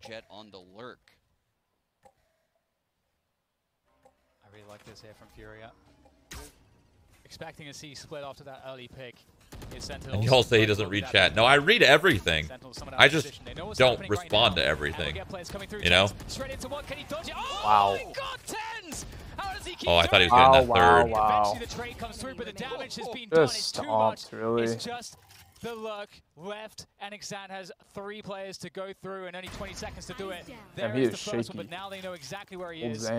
Jet on the lurk. I really like this here from Furia. Expecting to see split after that early pick. And y'all say he doesn't read chat. No, I read everything. I just don't respond to everything. You know? Wow. Oh, I thought he was getting that third. Wow. Just stomped, really. It's just the luck left, and Xan has 3 players to go through and only 20 seconds to do it. There he is the is first one, shaky. but now they know exactly where he is.